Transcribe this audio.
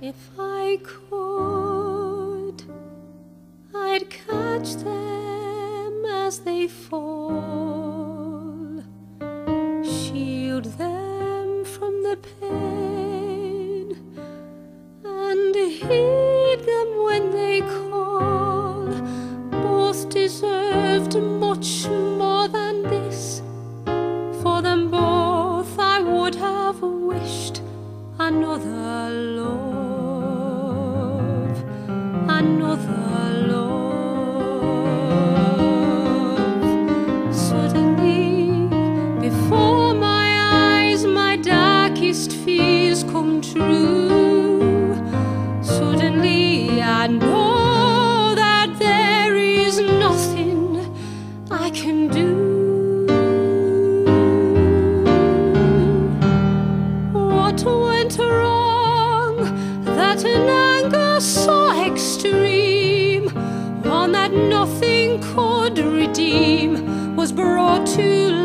If I could, I'd catch them as they fall, shield them from the pain, and heed them when they call. Both deserved much more than this. For them both I would have wished another love, another love. Suddenly, before my eyes, my darkest fears come true. Suddenly, I know that there is nothing I can do. What went wrong that an anger so extreme, one that nothing could redeem, was brought to